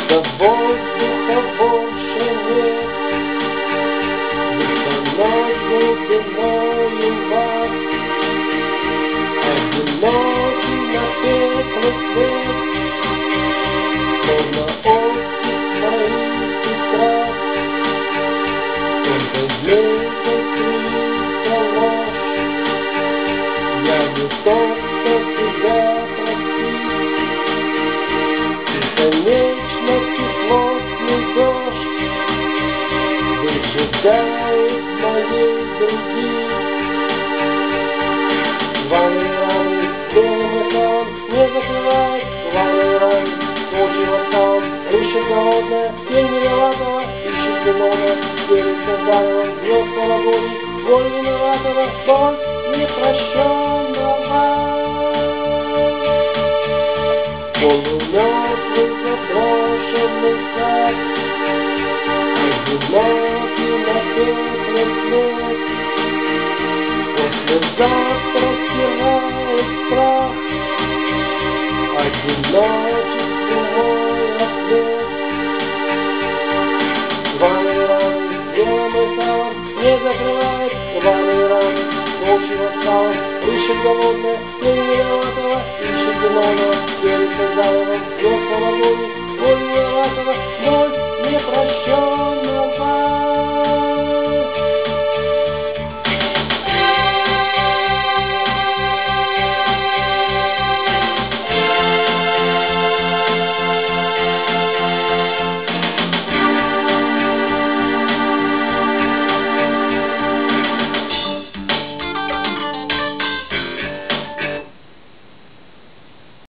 когда воздуха больше нет, высунуть глубиною вас, одинокий на пекле свет, словно оттиск моих тетрадь, только дней заструится ложь. Я не тот, кто тебя простит, бесконечности плотный дождь выжигает моей груди. Званый раны, белым экран не закрывает, званый раны, случило сам, ищет голодная, тень виноватого, ищет виновная, верится заново, бьет колокольни, боль виноватого, боль непрощенного. Полумертвый заброшенный сад, одинокий на пекле свет, послезавтра стирает прах, одиночеству мой ответ. Званый раны, белым металлом не закрывает, званый раны, случило стало, ищет голодная, тень виноватого, ищет виновного, верится заново, бьет колокольни,